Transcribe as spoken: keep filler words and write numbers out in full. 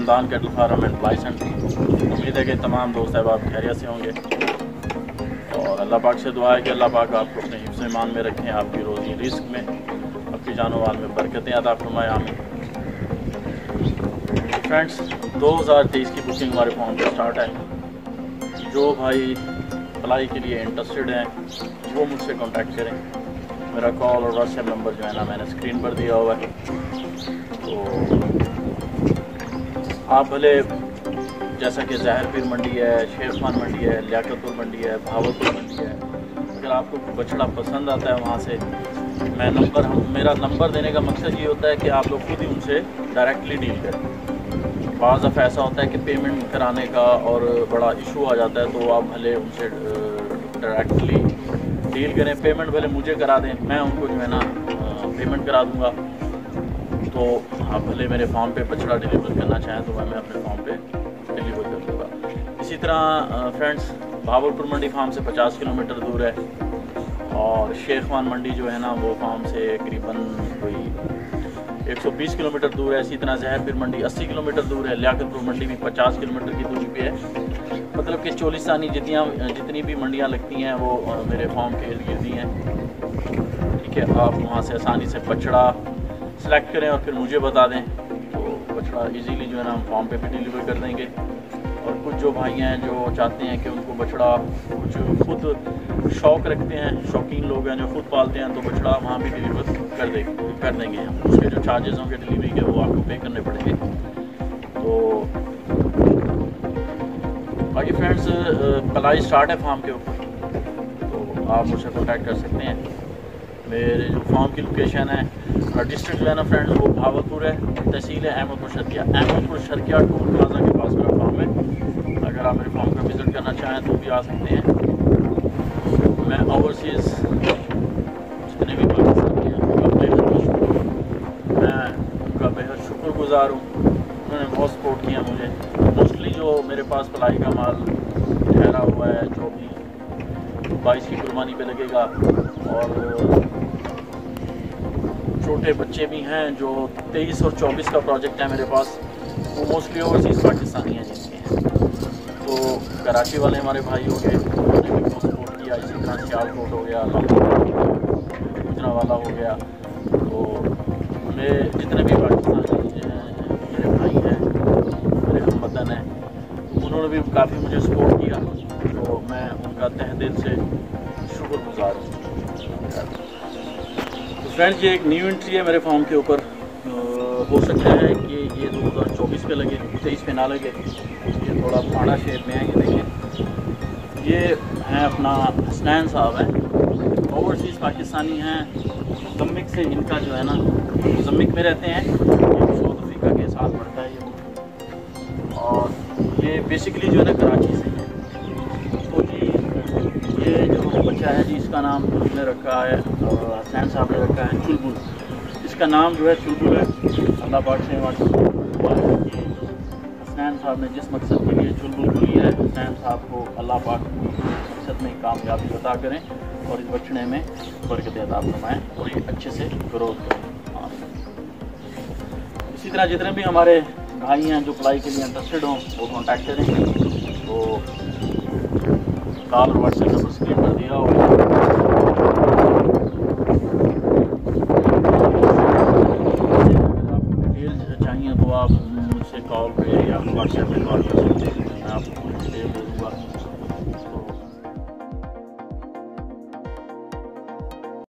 Hamdan cattle farm and पलाई centre. उम्मीद है कि तमाम दोस्त अहबाब खैरियत से होंगे और अल्लाह पाक से दुआ है कि अल्लाह पाक आपको अपने हिफ्ज़ ईमान में रखें, आपकी रोज़ी रिस्क में, आपकी जानो माल में बरकतें अता फरमाए, आमीन। फ्रेंड्स, दो हज़ार तेईस की बुकिंग हमारे फ़ोन पर स्टार्ट है। जो भाई पलाई के लिए इंटरेस्टेड हैं वो मुझसे कांटेक्ट करें। मेरा कॉल और व्हाट्सएप नंबर जो है ना मैंने स्क्रीन पर दिया हुआ है। तो आप भले जैसा कि ज़ाहिरपीर मंडी है, शेर खान मंडी है, लियाकतपुर मंडी है, भावलपुर मंडी है, अगर आपको बछड़ा पसंद आता है वहाँ से मैं नंबर हम मेरा नंबर देने का मकसद ये होता है कि आप लोग खुद ही उनसे डायरेक्टली डील करें। बाज़ दफ़ा ऐसा होता है कि पेमेंट कराने का और बड़ा इशू आ जाता है, तो आप भले उनसे डायरेक्टली डील करें। पेमेंट भले मुझे करा दें, मैं उनको जो है ना पेमेंट करा दूँगा। तो आप भले मेरे फार्म पे बछड़ा डिलीवर करना चाहें तो मैं अपने फार्म पे डिलीवर कर दूँगा। इसी तरह फ्रेंड्स, भावलपुर मंडी फार्म से पचास किलोमीटर दूर है और शेख खान मंडी जो है ना वो फार्म से करीबन कोई एक सौ बीस किलोमीटर दूर है। इसी तरह ज़ाहिरपीर मंडी अस्सी किलोमीटर दूर है। लियाकतपुर मंडी भी पचास किलोमीटर की दूरी पे है। मतलब कि चोलिस्तानी जितनी जितनी भी मंडियाँ लगती हैं वो मेरे फार्म के इर्द गिर्द ही हैं। ठीक है, आप वहाँ से आसानी से बछड़ा सेलेक्ट करें और फिर मुझे बता दें तो बछड़ा इजीली जो है ना हम फार्म पे भी डिलीवर कर देंगे। और कुछ जो भाई हैं जो चाहते हैं कि उनको बछड़ा, कुछ खुद शौक़ रखते हैं, शौकीन लोग हैं जो खुद पालते हैं, तो बछड़ा वहाँ भी डिलीवर कर दे कर देंगे हम। उसके जो चार्जेस होंगे डिलीवरी के वो आपको पे करने पड़ेंगे। तो बाकी फ्रेंड्स, पलाई स्टार्ट है फार्म के ऊपर, तो आप मुझसे कॉन्टैक्ट कर सकते हैं। मेरे जो फार्म की लोकेशन है, डिस्ट्रिक्ट जो है ना फ्रेंड्स वो भावलपुर है, तहसील है अहमदपुर शर्किया। अहमदपुर शर्किया टूल प्लाजा के पास मेरा फार्म है। अगर आप मेरे फार्म का विज़िट करना चाहें तो भी आ सकते हैं। मैं ओवरसीज़ जितने भी पाकिस्तानी हैं उनका बेहद मैं उनका बेहद शुक्रगुज़ार हूँ। उन्होंने बहुत सपोर्ट किया मुझे। मोस्टली जो मेरे पास पलाई का माल ठहरा हुआ है जो भी बाईस की कुर्बानी पे लगेगा, और छोटे बच्चे भी हैं जो तेईस और चौबीस का प्रोजेक्ट है मेरे पास, वो मोस्टली ओवरसीज़ पाकिस्तानी हैं जिनके हैं। तो कराची वाले हमारे भाई हो गए, उन्होंने भी बहुत सपोर्ट किया। इसी तरह सियालकोट हो गया, गुजरांवाला हो गया। तो मैं जितने भी पाकिस्तानी मेरे भाई हैं, मेरे हमवतन हैं, उन्होंने भी काफ़ी मुझे सपोर्ट किया, तो मैं उनका तहे दिल से शुक्रगुज़ार हूँ। फ्रेंड्स, ये एक न्यू एंट्री है मेरे फार्म के ऊपर। हो सकता है कि ये दो हज़ार चौबीस पे लगे, तेईस पे ना लगे। ये थोड़ा फाड़ा शेप में है, ये देखें। ये हैं अपना हसनैन साहब हैं, ओवरसीज़ पाकिस्तानी हैं। मोज़म्बिक से इनका जो है ना, मोज़म्बिक में रहते हैं, ये साउथ अफ्रीका के साथ पड़ता है ये। और ये बेसिकली जो है ना कराची से है। तो जी ये जो बच्चा है जी, इसका नाम हमने रखा है, हसनैन साहब ने रखा है चुलबुल। इसका नाम जो है चुलबुल है। अल्लाह पाक से हुआ है कि हसनैन साहब ने जिस मकसद के लिए चुलबुल को लिया है, हसनैन साहब को अल्लाह पाक मकसद में कामयाबी अता करें और इस बचने में बरकत अता फरमाएं और ये अच्छे से ग्रोथ करें। इसी तरह जितने भी हमारे भाई हैं जो पलाई के लिए इंटरेस्टेड हों वो कॉन्टैक्ट करें। तो कॉल और व्हाट्सएप नंबर स्क्रीन पर दिया होगा। अगर आपको डिटेल चाहिए तो आप मुझसे कॉल पे या व्हाट्सएप पे कॉल कर सकते हैं, मैं आपको डिटेल